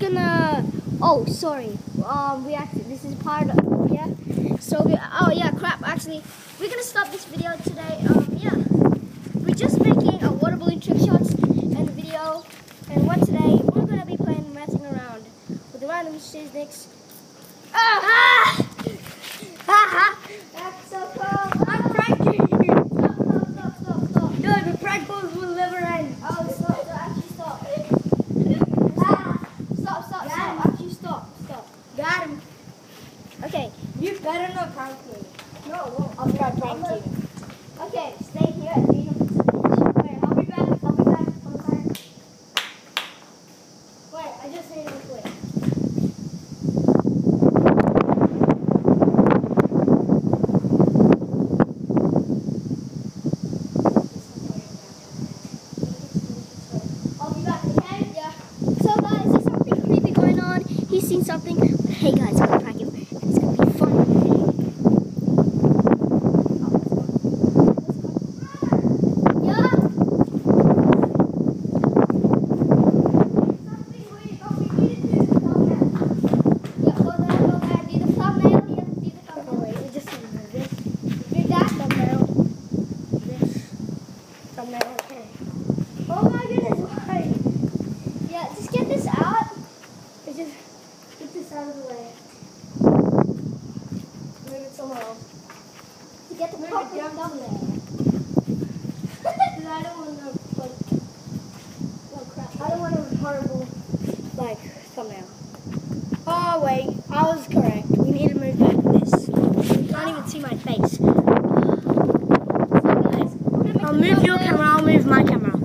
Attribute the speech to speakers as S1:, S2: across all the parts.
S1: gonna. Oh, sorry. We actually this is part of yeah. So oh yeah, crap. Actually, we're gonna stop this video today. Yeah, we're just making a water balloon trick shots and the video. And what today we're gonna be playing messing around with the random snakes. Ah! That's so cool. I'm pranking you. Stop. No, the prank calls will never end. Oh, stop. Actually, stop. Stop. Actually, stop. Got him. Okay. You better not prank me. No, I won't. I'll try pranking you. Okay, stay here and be Wait, I'll be back. Wait, I just need to quit. He's seen something. Hey guys, I'm gonna prank him, and it's gonna be fun. Yeah. Go there. Do the thumbnail. Oh wait, we just do this. Do that thumbnail. This thumbnail. Okay. Oh my goodness, why? Yeah, just get this out. It's just. Get this out of the way. Move it somewhere else. To get the proper thumbnail. I don't want to put. Oh crap! I don't want a horrible thumbnail. Oh wait, I was correct. We need to move back this. You can't even see my face. I'll move your camera. I'll move my camera.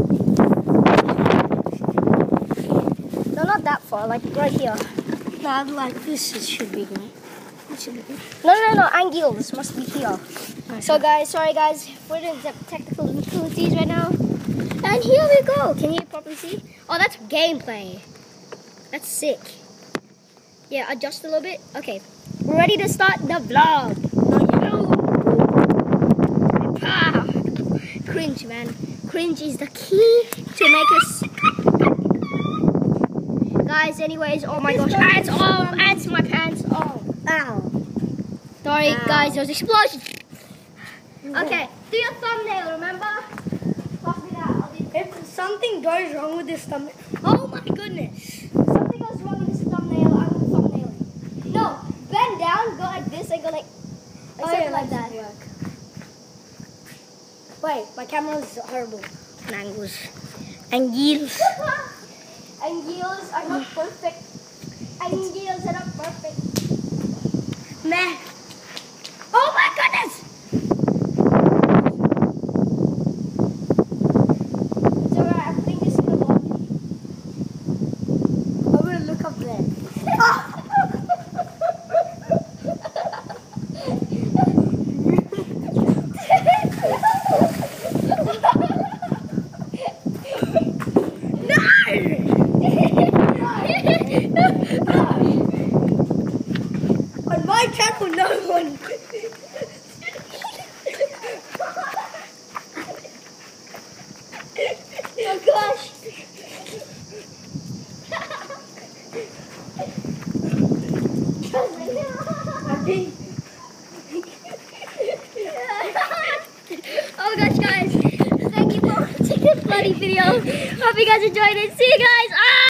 S1: No, not that far. Like right here. Like this should be good. No, angle. This must be here. Okay. So guys, sorry guys, we're in technical difficulties right now. And here we go. Can you properly see? Oh, that's gameplay. That's sick. Yeah, adjust a little bit. Okay, we're ready to start the vlog. Cringe, man. Cringe is the key to make us. Guys, anyways, oh my gosh, ants in my pants. Oh, ow. Sorry, guys, there was an explosion. Okay, do your thumbnail, remember? If something goes wrong with this thumbnail, oh my goodness. If something goes wrong with this thumbnail, I'm going to thumbnail it. No, bend down, go like this, and go like like that. Wait, my camera is horrible. Angles. Angles are not perfect. Angles are not perfect. Meh. Oh my goodness! It's alright, I'm putting this in the lobby. I'm gonna look up there. On my channel, no one. Oh gosh. Oh gosh, guys. Thank you for watching this bloody video. Hope you guys enjoyed it. See you guys.